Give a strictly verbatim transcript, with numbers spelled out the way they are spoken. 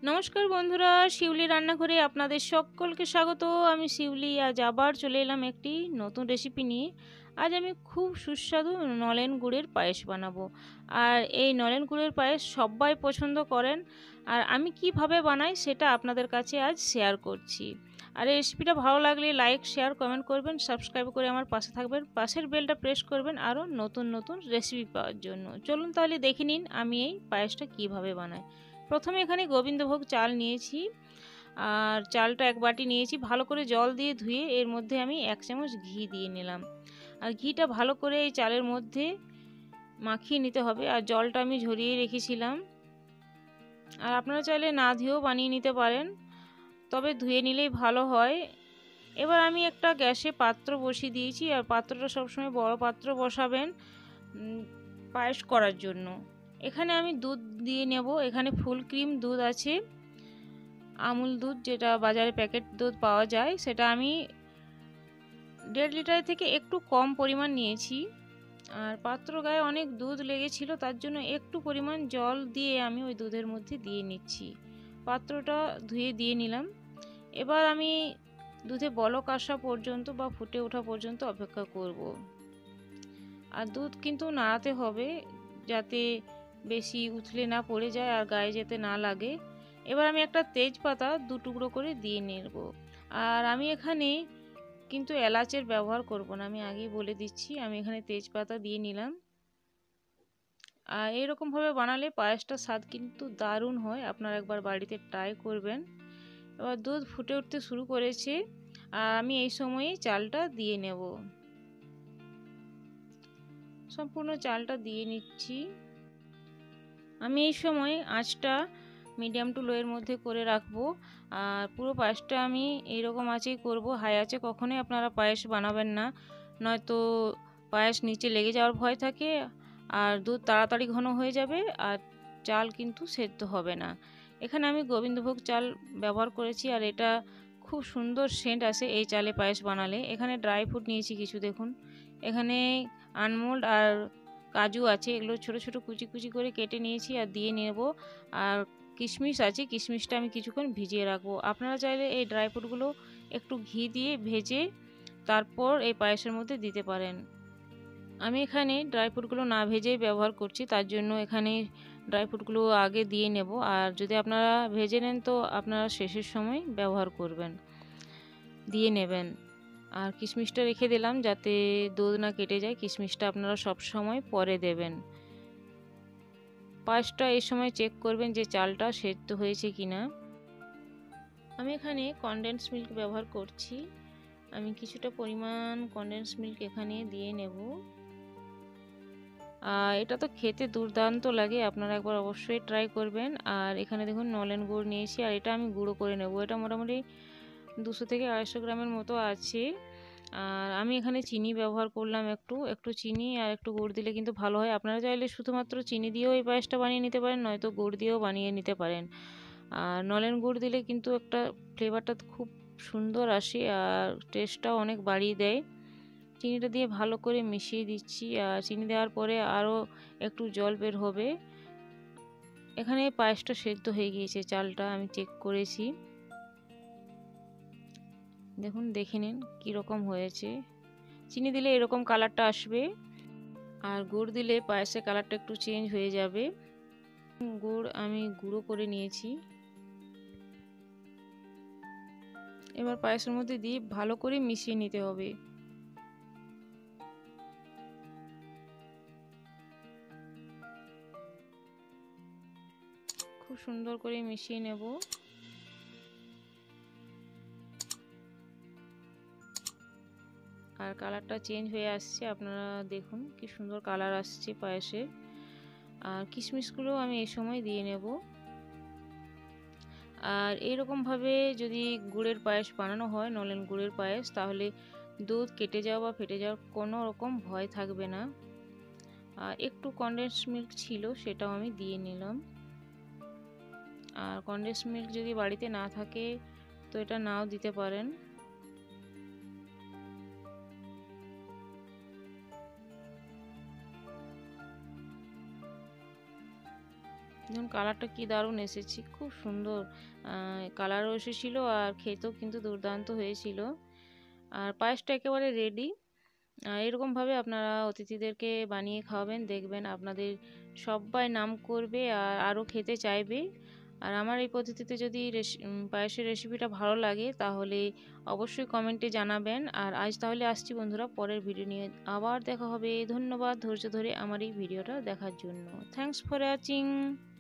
নমস্কার বন্ধুরা, শিউলি রান্নাঘরে আপনাদের সকলকে স্বাগত। আমি শিউলি, আজ আবার চলে এলাম একটি নতুন রেসিপি নিয়ে। আজ আমি খুব সুস্বাদু নলেন গুড়ের পায়েস বানাবো। আর এই নলেন গুড়ের পায়েস সবাই পছন্দ করেন, আর আমি কিভাবে বানাই সেটা আপনাদের কাছে আজ শেয়ার করছি। আর এই রেসিপিটা ভালো লাগলে লাইক, শেয়ার, কমেন্ট করবেন, সাবস্ক্রাইব করে আমার পাশে থাকবেন, পাশের বেলটা প্রেস করবেন আরও নতুন নতুন রেসিপি পাওয়ার জন্য। চলুন তাহলে দেখে নিন আমি এই পায়েসটা কিভাবে বানাই। প্রথমে এখানে গোবিন্দভোগ চাল নিয়েছি, আর চালটা এক বাটি নিয়েছি। ভালো করে জল দিয়ে ধুয়ে এর মধ্যে আমি এক চামচ ঘি দিয়ে নিলাম। আর ঘিটা ভালো করে এই চালের মধ্যে মাখিয়ে নিতে হবে। আর জলটা আমি ঝরিয়ে রেখেছিলাম, আর আপনারা চাইলে না ধুয়েও বানিয়ে নিতে পারেন, তবে ধুয়ে নিলেই ভালো হয়। এবার আমি একটা গ্যাসে পাত্র বসিয়ে দিয়েছি, আর পাত্রটা সবসময় বড় পাত্র বসাবেন পায়েস করার জন্য। এখানে আমি দুধ দিয়ে নেব। এখানে ফুল ক্রিম দুধ আছে, আমুল দুধ, যেটা বাজারে প্যাকেট দুধ পাওয়া যায়, সেটা আমি দেড় লিটার থেকে একটু কম পরিমাণ নিয়েছি। আর পাত্র গায়ে অনেক দুধ লেগেছিল, তার জন্য একটু পরিমাণ জল দিয়ে আমি ওই দুধের মধ্যে দিয়ে নিচ্ছি। পাত্রটা ধুয়ে দিয়ে নিলাম। এবার আমি দুধে বলক আসা পর্যন্ত বা ফুটে ওঠা পর্যন্ত অপেক্ষা করব। আর দুধ কিন্তু নাড়াতে হবে, যাতে বেশি উথলে না পড়ে যায় আর গায়ে যেতে না লাগে। এবার আমি একটা তেজপাতা দু টুকরো করে দিয়ে নেব। আর আমি এখানে কিন্তু এলাচের ব্যবহার করব না, আমি আগেই বলে দিচ্ছি। আমি এখানে তেজপাতা দিয়ে নিলাম। আর এরকমভাবে বানালে পায়েসটার স্বাদ কিন্তু দারুণ হয়, আপনারা একবার বাড়িতে ট্রাই করবেন। এবার দুধ ফুটে উঠতে শুরু করেছে, আর আমি এই সময়ে চালটা দিয়ে নেব। সম্পূর্ণ চালটা দিয়ে নিচ্ছি। আমি এই সময় আঁচটা মিডিয়াম টু লোয়ের মধ্যে করে রাখবো। আর পুরো পায়েসটা আমি এইরকম আঁচেই করব, হাই আঁচে কখনোই আপনারা পায়েস বানাবেন না, নয়তো পায়েস নিচে লেগে যাওয়ার ভয় থাকে, আর দুধ তাড়াতাড়ি ঘন হয়ে যাবে, আর চাল কিন্তু সেদ্ধ হবে না। এখানে আমি গোবিন্দভোগ চাল ব্যবহার করেছি, আর এটা খুব সুন্দর সেন্ট আসে এই চালে পায়েস বানালে। এখানে ড্রাই ফ্রুট নিয়েছি কিছু, দেখুন এখানে আনমোল্ড আর কাজু আছে, এগুলো ছোট ছোট কুচি কুচি করে কেটে নিয়েছি আর দিয়ে নেব। আর কিশমিশ আছে, কিশমিশটা আমি কিছুক্ষণ ভিজিয়ে রাখবো। আপনারা চাইলে এই ড্রাই ফ্রুটগুলো একটু ঘি দিয়ে ভেজে তারপর এই পায়েসের মধ্যে দিতে পারেন। আমি এখানে ড্রাই ফ্রুটগুলো না ভেজেই ব্যবহার করছি, তার জন্য এখানে ড্রাই ফ্রুটগুলো আগে দিয়ে নেব। আর যদি আপনারা ভেজে নেন তো আপনারা শেষের সময় ব্যবহার করবেন, দিয়ে নেবেন। আর কিশমিশটা রেখে দিলাম যাতে দুধ না কেটে যায়। কিশমিশটা আপনারা সব সময় পরে দেবেন। পায়েসটা এই সময় চেক করবেন যে চালটা সেদ্ধ হয়েছে কিনা। আমি এখানে কনডেন্স মিল্ক ব্যবহার করছি, আমি কিছুটা পরিমাণ কনডেন্স মিল্ক এখানে দিয়ে নেব। আর এটা তো খেতে দুর্দান্ত লাগে, আপনারা একবার অবশ্যই ট্রাই করবেন। আর এখানে দেখুন নলেন গুড় নিয়েছি, আর এটা আমি গুঁড়ো করে নেব। এটা মোটামুটি দুশো থেকে আড়াইশো গ্রামের মতো আছে। আর আমি এখানে চিনি ব্যবহার করলাম, একটু একটু চিনি আর একটু গুড় দিলে কিন্তু ভালো হয়। আপনারা চাইলে শুধুমাত্র চিনি দিয়েও এই পায়েসটা বানিয়ে নিতে পারেন, নয়তো গুড় দিয়েও বানিয়ে নিতে পারেন। আর নলেন গুড় দিলে কিন্তু একটা ফ্লেভারটা খুব সুন্দর আসে, আর টেস্টটাও অনেক বাড়িয়ে দেয়। চিনিটা দিয়ে ভালো করে মিশিয়ে দিচ্ছি। আর চিনি দেওয়ার পরে আরও একটু জল বের হবে। এখানে পায়েসটা সেদ্ধ হয়ে গিয়েছে, চালটা আমি চেক করেছি, দেখুন দেখে নিন কীরকম হয়েছে। চিনি দিলে এরকম কালারটা আসবে, আর গুড় দিলে পায়েসের কালারটা একটু চেঞ্জ হয়ে যাবে। গুড় আমি গুঁড়ো করে নিয়েছি। এবার পায়েসের মধ্যে দিয়ে ভালো করে মিশিয়ে নিতে হবে। খুব সুন্দর করে মিশিয়ে নেব। আর কালারটা চেঞ্জ হয়ে আসছে, আপনারা দেখুন কি সুন্দর কালার আসছে পায়েসের। আর কিশমিশগুলো আমি এই সময় দিয়ে নেব। আর এইরকমভাবে যদি গুড়ের পায়েস বানানো হয়, নলেন গুড়ের পায়েস, তাহলে দুধ কেটে যাওয়া বা ফেটে যাওয়ার কোনো রকম ভয় থাকবে না। আর একটু কনডেন্স মিল্ক ছিল, সেটাও আমি দিয়ে নিলাম। আর কনডেন্স মিল্ক যদি বাড়িতে না থাকে তো এটা নাও দিতে পারেন। দেখুন কালারটা কি দারুণ এসেছে, খুব সুন্দর কালারও এসেছিল আর খেতেও কিন্তু দুর্দান্ত হয়েছিল। আর পায়েসটা একেবারে রেডি। এরকমভাবে আপনারা অতিথিদেরকে বানিয়ে খাওয়াবেন, দেখবেন আপনাদের সবাই নাম করবে আর আরও খেতে চাইবে। আর আমার এই পদ্ধতিতে যদি পায়েসের রেসিপিটা ভালো লাগে তাহলে অবশ্যই কমেন্টে জানাবেন। আর আজ তাহলে আসছি বন্ধুরা, পরের ভিডিও নিয়ে আবার দেখা হবে। ধন্যবাদ ধৈর্য ধরে আমার এই ভিডিওটা দেখার জন্য। Thanks for watching.